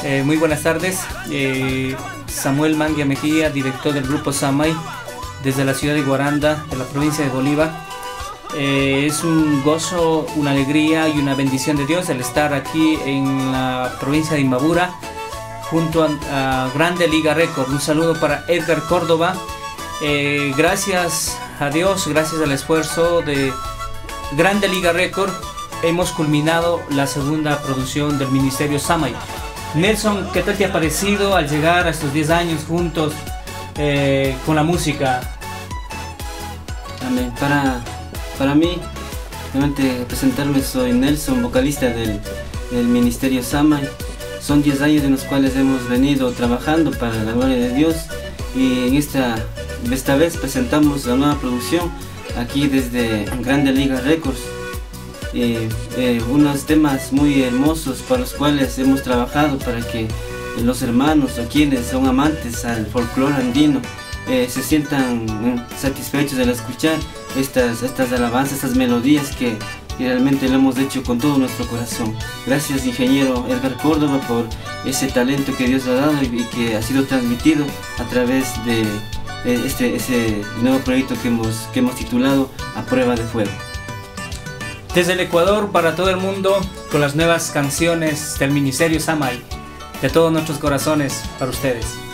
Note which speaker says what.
Speaker 1: Muy buenas tardes. Samuel Manguia Mejía, director del grupo Samay, desde la ciudad de Guaranda, de la provincia de Bolívar. Es un gozo, una alegría y una bendición de Dios el estar aquí en la provincia de Imbabura junto a Grande Liga Record. Un saludo para Edgar Córdoba. Gracias a Dios, gracias al esfuerzo de Grande Liga Record, hemos culminado la segunda producción del Ministerio Samay. Nelson, ¿qué tal te ha parecido al llegar a estos 10 años juntos con la música?
Speaker 2: Amén. Para mí, realmente presentarme, soy Nelson, vocalista del Ministerio Samay. Son 10 años en los cuales hemos venido trabajando para la gloria de Dios, y en esta vez presentamos la nueva producción aquí desde Grande Liga Records. Unos temas muy hermosos para los cuales hemos trabajado para que los hermanos o quienes son amantes al folclore andino se sientan satisfechos al escuchar estas alabanzas, estas melodías que realmente lo hemos hecho con todo nuestro corazón. Gracias, ingeniero Edgar Córdoba, por ese talento que Dios ha dado y que ha sido transmitido a través de ese nuevo proyecto que hemos titulado A Prueba de Fuego.
Speaker 1: Desde el Ecuador para todo el mundo, con las nuevas canciones del Ministerio Samay, de todos nuestros corazones para ustedes.